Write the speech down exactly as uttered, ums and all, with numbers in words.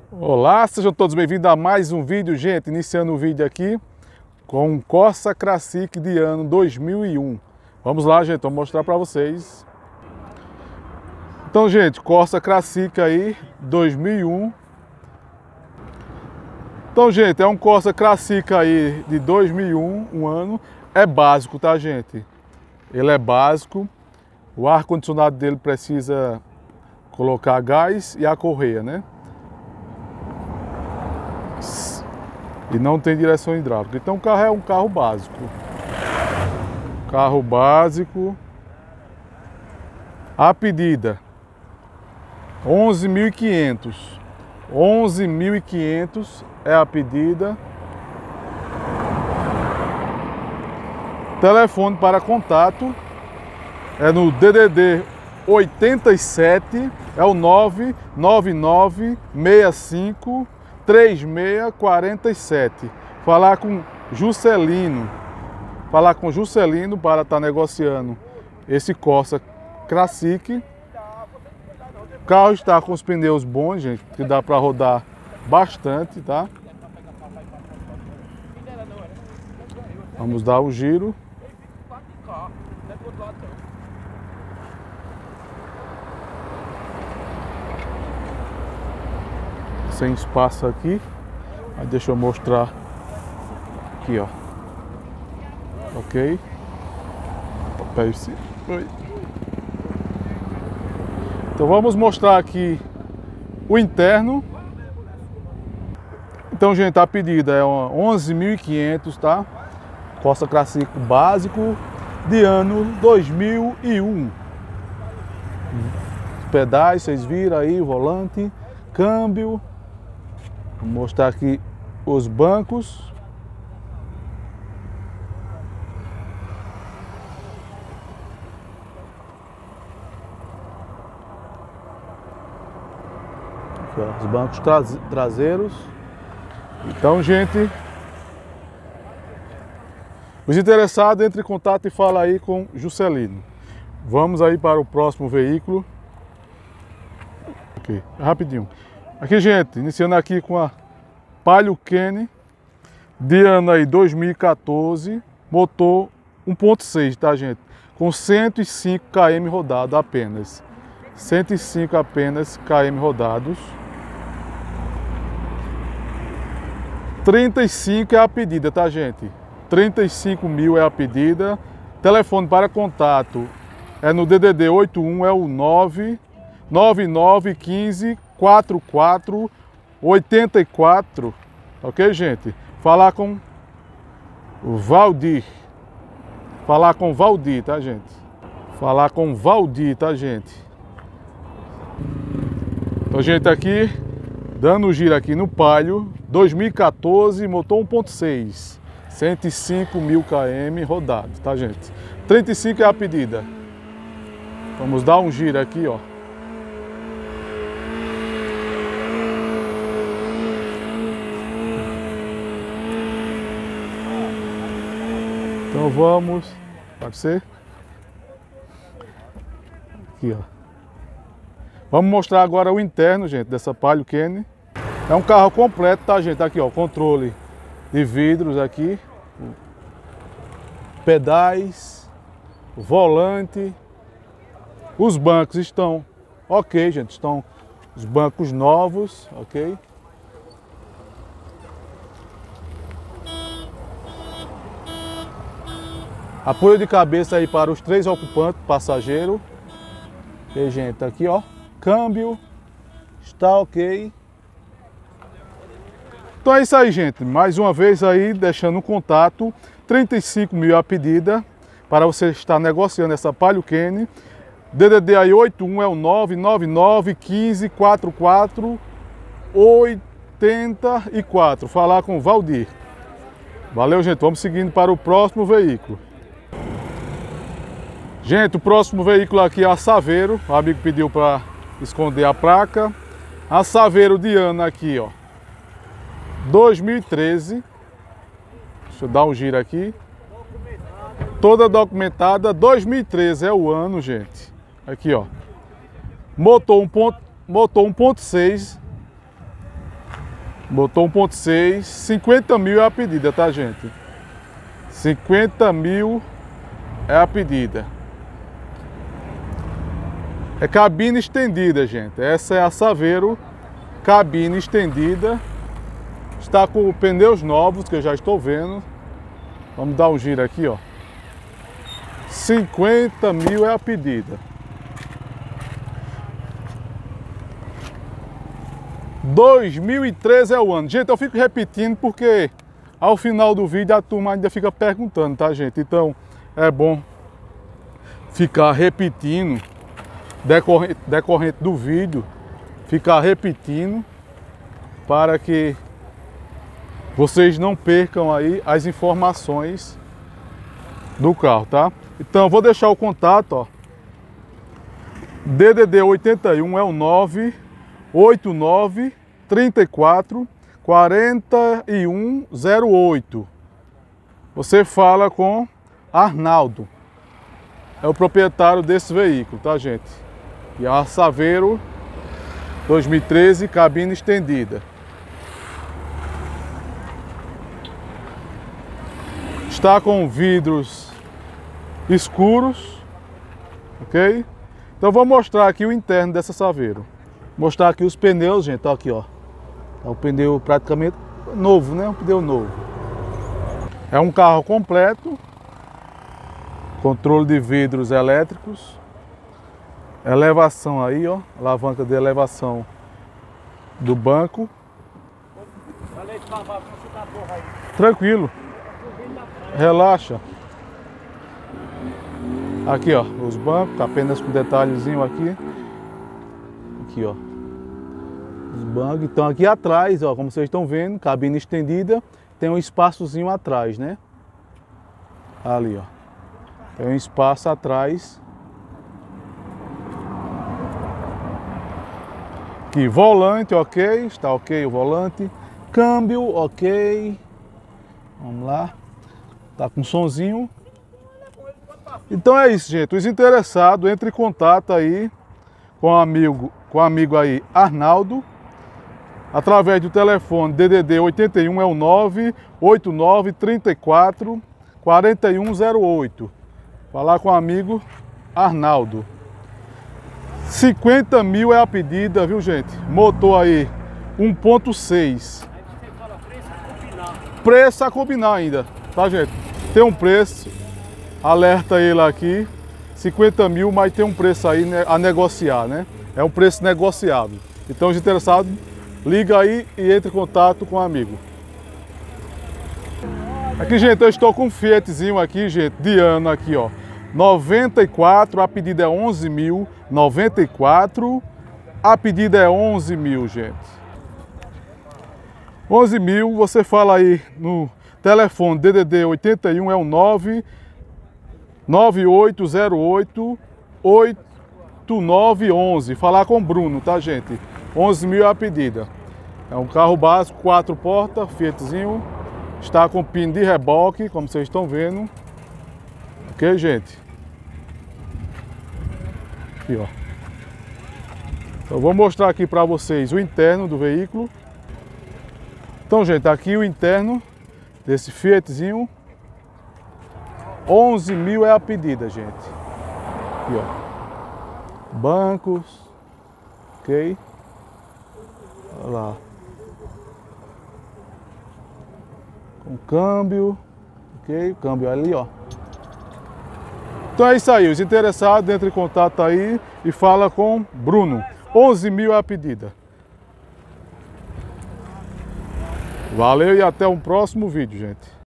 Olá, sejam todos bem-vindos a mais um vídeo, gente. Iniciando o vídeo aqui com um Corsa Classic de ano dois mil e um. Vamos lá, gente, vou mostrar para vocês. Então, gente, Corsa Classic aí dois mil e um. Então, gente, é um Corsa Classic aí de dois mil e um, um ano. É básico, tá, gente? Ele é básico. O ar-condicionado dele precisa colocar gás e a correia, né? E não tem direção hidráulica. Então o carro é um carro básico. Carro básico. A pedida onze mil e quinhentos. onze mil e quinhentos é a pedida. Telefone para contato é no D D D oitenta e sete, é o nove nove nove seis cinco três seis quatro sete. Falar com Juscelino, falar com Juscelino para estar negociando esse Corsa Classic. O carro está com os pneus bons, gente, que dá para rodar bastante, tá? Vamos dar o giro. Sem espaço aqui, mas deixa eu mostrar aqui, ó. Ok. Então vamos mostrar aqui o interno. Então, gente, a pedida é onze mil e quinhentos, tá? Corsa Classic básico de ano dois mil e um. Os pedais, vocês viram aí, o volante, câmbio. Vou mostrar aqui os bancos. Aqui, ó, os bancos traseiros. Então, gente, os interessados, entre em contato e fala aí com Juscelino. Vamos aí para o próximo veículo. Ok, rapidinho. Aqui, gente, iniciando aqui com a Palio Kenny de ano aí dois mil e quatorze, motor um ponto seis, tá, gente? Com cento e cinco quilômetros rodado apenas. cento e cinco apenas quilômetros rodados. trinta e cinco é a pedida, tá, gente? trinta e cinco mil é a pedida. Telefone para contato é no D D D oitenta e um, é o nove nove nove um cinco quatro quatro oito quatro, ok, gente? Falar com o Valdir, falar com o Valdir, tá, gente? Falar com o Valdir, tá, gente? Então, gente, aqui, dando o giro aqui no Palio, dois mil e quatorze, motor um ponto seis, cento e cinco mil quilômetros rodados, tá, gente? trinta e cinco é a pedida. Vamos dar um giro aqui, ó. Então vamos, pode ser? Aqui, ó. Vamos mostrar agora o interno, gente, dessa Palio Kenny. É um carro completo, tá, gente? Aqui, ó, controle de vidros aqui, pedais, volante. Os bancos estão ok, gente, estão os bancos novos, ok? Apoio de cabeça aí para os três ocupantes, passageiro. E, gente, tá aqui, ó, câmbio, está ok. Então é isso aí, gente. Mais uma vez aí, deixando um contato, trinta e cinco mil a pedida, para você estar negociando essa Palio Kenny. D D D aí oitenta e um é o nove nove nove um cinco quatro quatro oito quatro. Falar com o Valdir. Valeu, gente. Vamos seguindo para o próximo veículo. Gente, o próximo veículo aqui é a Saveiro. O amigo pediu para esconder a placa. A Saveiro de ano aqui, ó, dois mil e treze. Deixa eu dar um giro aqui. Toda documentada. dois mil e treze é o ano, gente. Aqui, ó. Motor um ponto seis. Botou um ponto seis, cinquenta mil é a pedida, tá, gente? cinquenta mil é a pedida. É cabine estendida, gente. Essa é a Saveiro, cabine estendida. Está com pneus novos, que eu já estou vendo. Vamos dar um giro aqui, ó. cinquenta mil é a pedida. dois mil e treze é o ano. Gente, eu fico repetindo porque ao final do vídeo a turma ainda fica perguntando, tá, gente? Então é bom ficar repetindo, decorrente, decorrente do vídeo, ficar repetindo para que vocês não percam aí as informações do carro, tá? Então eu vou deixar o contato, ó. D D D oitenta e um é o nove oito nove, trinta e quatro, quarenta e um zero oito. Você fala com Arnaldo. É o proprietário desse veículo, tá, gente? E é a Saveiro dois mil e treze, cabine estendida. Está com vidros escuros, ok? Então vou mostrar aqui o interno dessa Saveiro. Mostrar aqui os pneus, gente, ó, aqui, ó. É um pneu praticamente novo, né? Um pneu novo. É um carro completo. Controle de vidros elétricos. Elevação aí, ó. Alavanca de elevação do banco. Tranquilo. Relaxa. Aqui, ó, os bancos, apenas com detalhezinho aqui. Aqui, ó. Os bancos. Então aqui atrás, ó, como vocês estão vendo, cabine estendida, tem um espaçozinho atrás, né? Ali, ó. Tem um espaço atrás. Aqui, volante, ok, está ok o volante. Câmbio, ok. Vamos lá. Tá com sonzinho. Então é isso, gente. Os interessados, entre em contato aí com o amigo, com o amigo aí Arnaldo, através do telefone D D D oitenta e um é o nove oito nove, trinta e quatro, quarenta e um zero oito. Falar com o amigo Arnaldo. cinquenta mil é a pedida, viu, gente? Motor aí um ponto seis. Preço a combinar ainda, tá, gente? Tem um preço, alerta ele aqui, cinquenta mil, mas tem um preço aí a negociar, né? É um preço negociável. Então, os interessados, liga aí e entre em contato com o amigo. Aqui, gente, eu estou com um Fiatzinho aqui, gente, de ano aqui, ó. noventa e quatro, a pedida é onze mil, noventa e quatro, a pedida é onze mil, gente. onze mil, você fala aí no telefone D D D oitenta e um, é o nove nove oito zero oito, oito nove um um. Falar com o Bruno, tá, gente? onze mil é a pedida. É um carro básico, quatro portas, Fiatzinho. Está com pino de reboque, como vocês estão vendo. Ok, gente? Aqui, ó. Então, eu vou mostrar aqui para vocês o interno do veículo. Então, gente, aqui o interno desse Fiatzinho. onze mil é a pedida, gente. Aqui, ó. Bancos. Ok? Olha lá. Com câmbio. Ok? Câmbio ali, ó. Então é isso aí. Os interessados, entre em contato aí e fala com Bruno. onze mil é a pedida. Valeu e até um próximo vídeo, gente.